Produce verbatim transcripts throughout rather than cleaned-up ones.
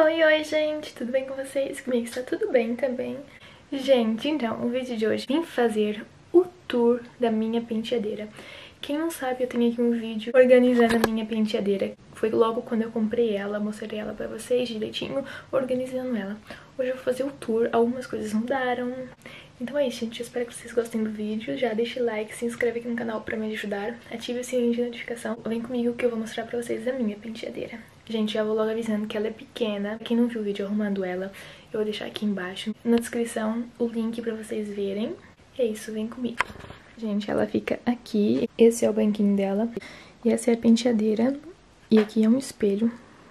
Oi, oi, gente! Tudo bem com vocês? Comigo está tudo bem também. Gente, então, o vídeo de hoje vim fazer o tour da minha penteadeira. Quem não sabe, eu tenho aqui um vídeo organizando a minha penteadeira. Foi logo quando eu comprei ela, mostrei ela pra vocês direitinho, organizando ela. Hoje eu vou fazer o tour, algumas coisas mudaram. Então é isso, gente. Eu espero que vocês gostem do vídeo. Já deixe like, se inscreve aqui no canal pra me ajudar. Ative o sininho de notificação. Vem comigo que eu vou mostrar pra vocês a minha penteadeira. Gente, já vou logo avisando que ela é pequena. Quem não viu o vídeo arrumando ela, eu vou deixar aqui embaixo na descrição o link pra vocês verem. E é isso, vem comigo. Gente, ela fica aqui. Esse é o banquinho dela. E essa é a penteadeira. E aqui é um espelho.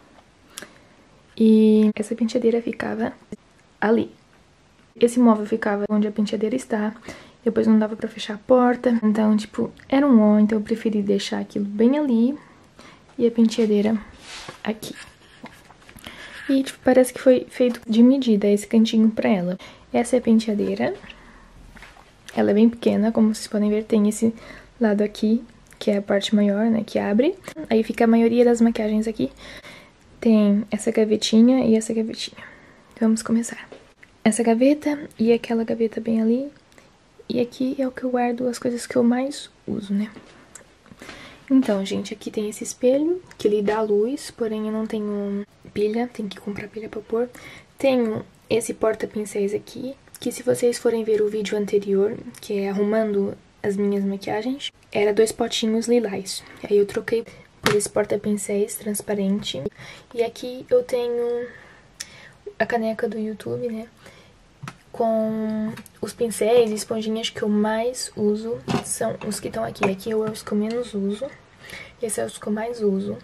E essa penteadeira ficava ali. Esse móvel ficava onde a penteadeira está. Depois não dava pra fechar a porta. Então, tipo, era um ó. Então eu preferi deixar aquilo bem ali. E a penteadeira aqui. E, tipo, parece que foi feito de medida esse cantinho pra ela. Essa é a penteadeira. Ela é bem pequena, como vocês podem ver. Tem esse lado aqui, que é a parte maior, né, que abre. Aí fica a maioria das maquiagens aqui. Tem essa gavetinha e essa gavetinha. Vamos começar. Essa gaveta e aquela gaveta bem ali. E aqui é o que eu guardo as coisas que eu mais uso, né? Então, gente, aqui tem esse espelho que lhe dá luz, porém eu não tenho pilha, tem que comprar pilha pra pôr. Tenho esse porta-pincéis aqui, que se vocês forem ver o vídeo anterior, que é arrumando as minhas maquiagens, era dois potinhos lilás. Aí eu troquei por esse porta-pincéis transparente. E aqui eu tenho a caneca do YouTube, né? Com os pincéis e esponjinhas que eu mais uso, são os que estão aqui. Aqui é os que eu menos uso, e esses são os que eu mais uso.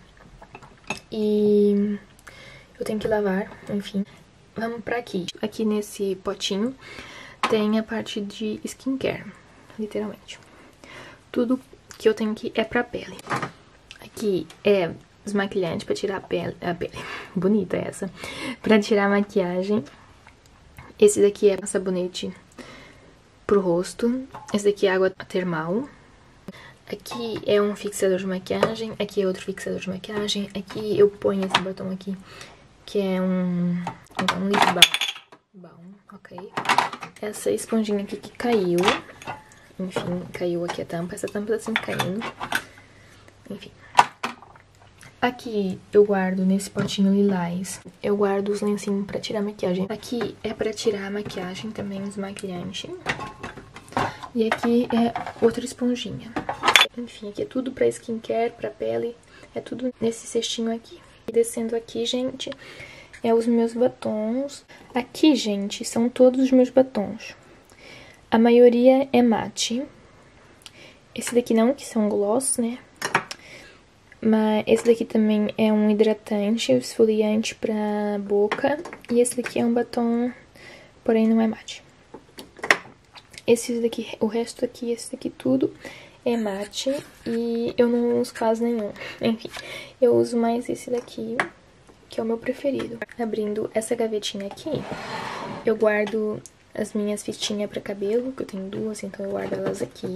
E eu tenho que lavar, enfim. Vamos pra aqui. Aqui nesse potinho tem a parte de skincare, literalmente. Tudo que eu tenho aqui é pra pele. Aqui é desmaquilhante pra tirar a pele, a pele, bonita essa, pra tirar a maquiagem. Esse daqui é sabonete pro rosto. Esse daqui é água termal. Aqui é um fixador de maquiagem. Aqui é outro fixador de maquiagem. Aqui eu ponho esse batom aqui, que é um, um lip balm. balm. Ok. Essa esponjinha aqui que caiu. Enfim, caiu aqui a tampa. Essa tampa tá sempre caindo. Enfim. Aqui eu guardo nesse potinho lilás, eu guardo os lencinhos pra tirar a maquiagem. Aqui é pra tirar a maquiagem também, desmaquilhante. E aqui é outra esponjinha. Enfim, aqui é tudo pra skincare, pra pele, é tudo nesse cestinho aqui. E descendo aqui, gente, é os meus batons. Aqui, gente, são todos os meus batons. A maioria é mate. Esse daqui não, que são gloss, né? Mas esse daqui também é um hidratante, esfoliante pra boca. E esse daqui é um batom, porém não é mate. Esse daqui, o resto aqui, esse daqui tudo é mate. E eu não uso quase nenhum. Enfim, eu uso mais esse daqui, que é o meu preferido. Abrindo essa gavetinha aqui, eu guardo as minhas fitinhas pra cabelo, que eu tenho duas, então eu guardo elas aqui.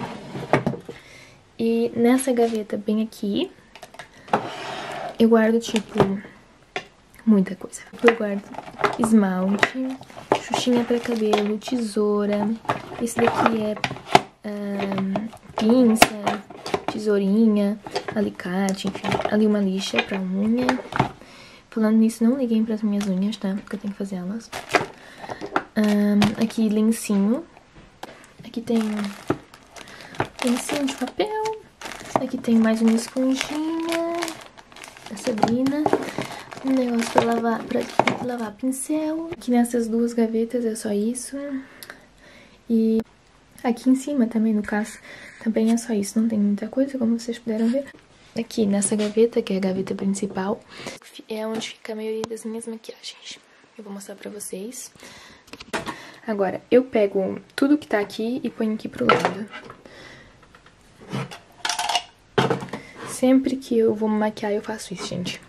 E nessa gaveta bem aqui, eu guardo, tipo, muita coisa. Eu guardo esmalte, xuxinha pra cabelo, tesoura. Esse daqui é um, pinça, tesourinha, alicate, enfim. Ali uma lixa pra unha. Falando nisso, não liguem pras minhas unhas, tá? Porque eu tenho que fazer elas. Um, aqui, lencinho. Aqui tem lencinho de papel. Aqui tem mais uma esponjinha da Sabrina. Um negócio pra lavar, pra lavar pincel. Aqui nessas duas gavetas é só isso. E aqui em cima também, no caso, também é só isso. Não tem muita coisa, como vocês puderam ver. Aqui nessa gaveta, que é a gaveta principal, é onde fica a maioria das minhas maquiagens. Eu vou mostrar pra vocês. Agora, eu pego tudo que tá aqui e ponho aqui pro lado. Sempre que eu vou me maquiar, eu faço isso, gente.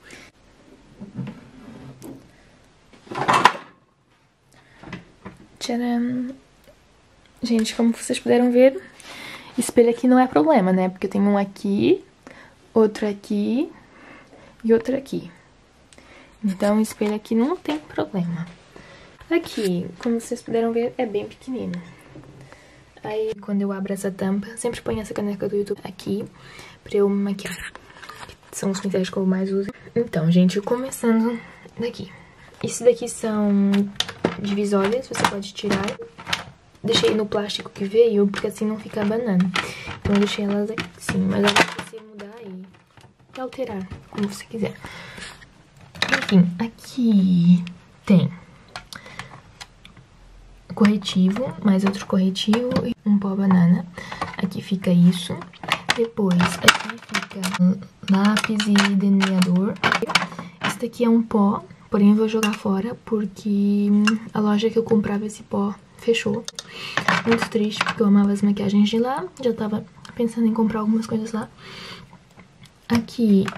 Tcharam! Gente, como vocês puderam ver, espelho aqui não é problema, né? Porque eu tenho um aqui, outro aqui e outro aqui. Então o espelho aqui não tem problema. Aqui, como vocês puderam ver, é bem pequenino. Aí, quando eu abro essa tampa, sempre ponho essa caneca do YouTube aqui pra eu me maquiar. São os pincéis que eu mais uso. Então, gente, começando daqui. Esse daqui são divisórias, você pode tirar. Deixei no plástico que veio, porque assim não fica banana. Então eu deixei elas aqui sim, mas agora você mudar e alterar, como você quiser. Enfim, aqui tem corretivo, mais outro corretivo e um pó banana. Aqui fica isso. Depois, aqui fica lápis e delineador. Esse daqui é um pó, porém eu vou jogar fora porque a loja que eu comprava esse pó fechou. Muito triste, porque eu amava as maquiagens de lá. Já tava pensando em comprar algumas coisas lá. Aqui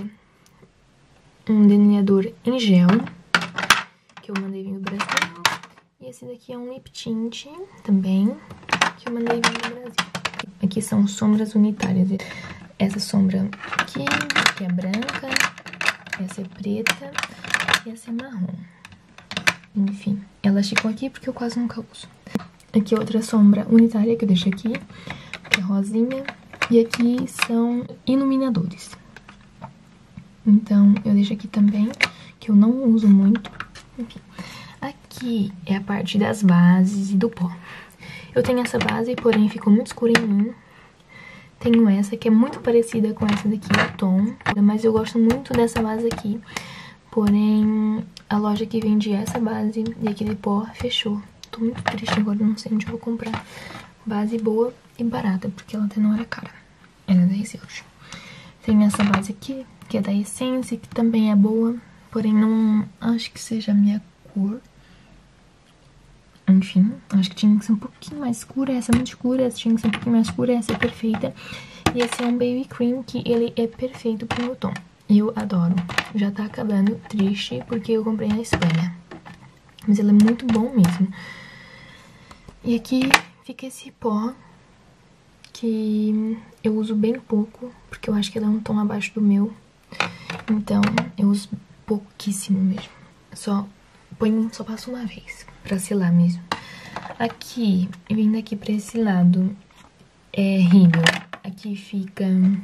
é um delineador em gel, que eu mandei vir do Brasil. E esse daqui é um lip tint também, que eu mandei vir do Brasil. Aqui são sombras unitárias. Essa sombra aqui, que é branca, essa é preta e essa é marrom. Enfim, elas ficam aqui porque eu quase nunca uso. Aqui outra sombra unitária que eu deixo aqui, que é rosinha. E aqui são iluminadores. Então, eu deixo aqui também, que eu não uso muito. Enfim, aqui é a parte das bases e do pó. Eu tenho essa base, porém ficou muito escura em mim. Tenho essa, que é muito parecida com essa daqui, o tom. Mas eu gosto muito dessa base aqui. Porém, a loja que vendia essa base e aquele pó fechou. Tô muito triste agora, não sei onde eu vou comprar base boa e barata, porque ela até não era cara. Era dez euros. Tem essa base aqui, que é da Essence, que também é boa, porém não acho que seja a minha cor. Enfim, acho que tinha que ser um pouquinho mais escura. Essa é muito escura, essa tinha que ser um pouquinho mais escura, essa é perfeita. E esse é um Baby Cream, que ele é perfeito pro meu tom. Eu adoro. Já tá acabando, triste, porque eu comprei na Espanha. Mas ele é muito bom mesmo. E aqui fica esse pó, que eu uso bem pouco, porque eu acho que ele é um tom abaixo do meu. Então, eu uso pouquíssimo mesmo. Só ponho, só passo uma vez, pra selar mesmo. Aqui, vindo aqui pra esse lado, é rímel. Aqui fica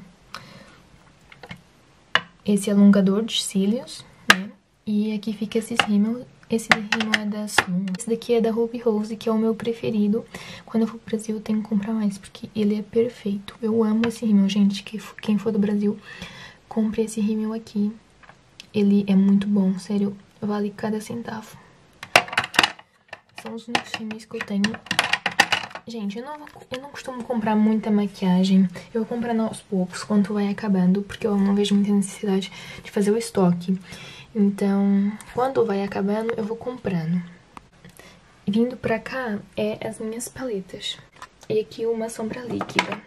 esse alongador de cílios, né? E aqui fica esses rímel. Esse rímel é da Salon. Esse daqui é da Ruby Rose, que é o meu preferido. Quando eu for pro Brasil, eu tenho que comprar mais, porque ele é perfeito. Eu amo esse rímel, gente. Quem for do Brasil, compre esse rímel aqui. Ele é muito bom, sério. Vale cada centavo. São os únicos rímels que eu tenho. Gente, eu não, eu não costumo comprar muita maquiagem. Eu vou comprando aos poucos, quando vai acabando, porque eu não vejo muita necessidade de fazer o estoque. Então, quando vai acabando, eu vou comprando. Vindo pra cá, é as minhas paletas. E aqui uma sombra líquida.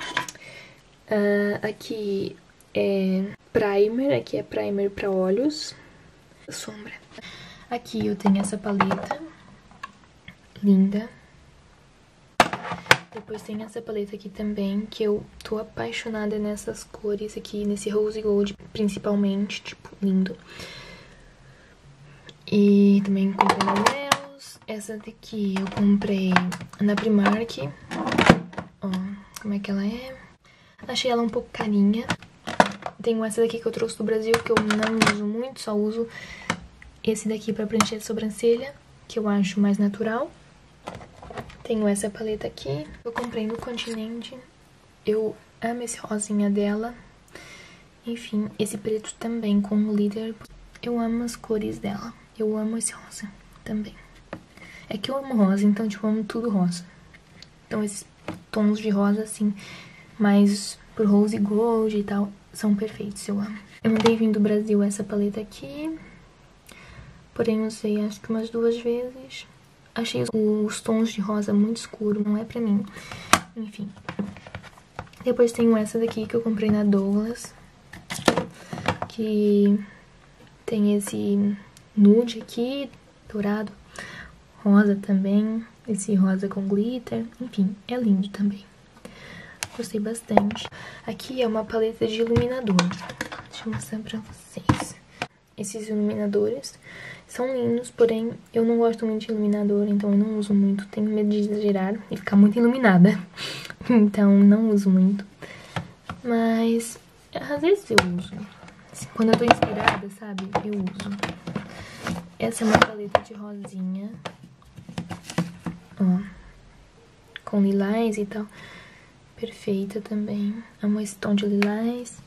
Uh, aqui é primer, aqui é primer pra olhos. Sombra. Aqui eu tenho essa paleta. Linda. Depois tem essa paleta aqui também, que eu tô apaixonada nessas cores aqui, nesse rose gold, principalmente, tipo, lindo. E também comprei na Nails. Essa daqui eu comprei na Primark. Ó, como é que ela é. Achei ela um pouco carinha. Tenho essa daqui que eu trouxe do Brasil, que eu não uso muito, só uso esse daqui pra preencher a sobrancelha, que eu acho mais natural. Tenho essa paleta aqui, eu comprei no Continente. Eu amo esse rosinha dela. Enfim, esse preto também com glitter. Eu amo as cores dela. Eu amo esse rosa também. É que eu amo rosa, então, tipo, eu amo tudo rosa. Então, esses tons de rosa, assim, mais pro rose gold e tal, são perfeitos, eu amo. Eu mandei vir do Brasil essa paleta aqui. Porém, usei acho que umas duas vezes. Achei os tons de rosa muito escuro, não é pra mim. Enfim. Depois tenho essa daqui que eu comprei na Douglas. Que tem esse nude aqui, dourado. Rosa também. Esse rosa com glitter. Enfim, é lindo também. Gostei bastante. Aqui é uma paleta de iluminador. Deixa eu mostrar pra vocês. esses iluminadores. São lindos, porém eu não gosto muito de iluminador, então eu não uso muito. Tenho medo de exagerar e ficar muito iluminada. Então não uso muito. Mas às vezes eu uso. Quando eu tô inspirada, sabe? Eu uso. Essa é uma paleta de rosinha. Ó. Com lilás e tal. Perfeita também. Amo esse tom de lilás.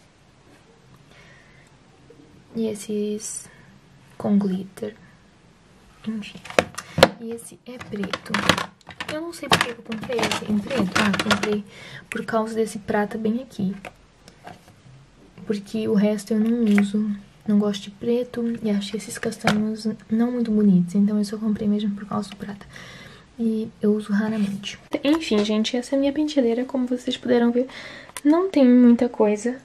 E esses com glitter. Enfim. E esse é preto. Eu não sei porque eu comprei esse em preto. Ah, comprei por causa desse prata bem aqui. Porque o resto eu não uso. Não gosto de preto e achei esses castanhos não muito bonitos. Então eu só comprei mesmo por causa do prata. E eu uso raramente. Enfim, gente, essa é a minha penteadeira. Como vocês puderam ver, não tem muita coisa.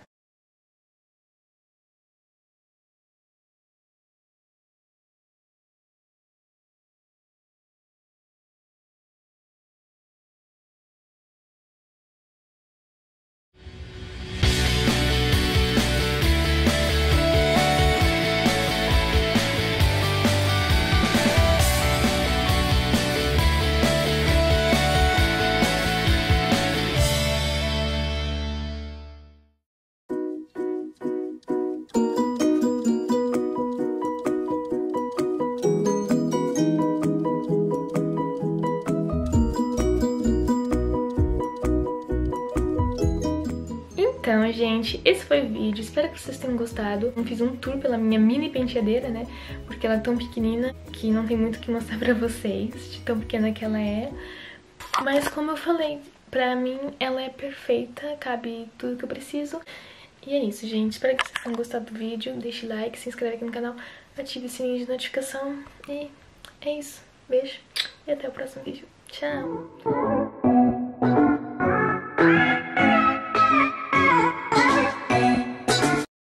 Então, gente, esse foi o vídeo. Espero que vocês tenham gostado. Eu fiz um tour pela minha mini penteadeira, né? Porque ela é tão pequenina que não tem muito o que mostrar pra vocês, de tão pequena que ela é. Mas como eu falei, pra mim ela é perfeita, cabe tudo que eu preciso. E é isso, gente. Espero que vocês tenham gostado do vídeo. Deixe like, se inscreve aqui no canal, ative o sininho de notificação. E é isso. Beijo e até o próximo vídeo. Tchau!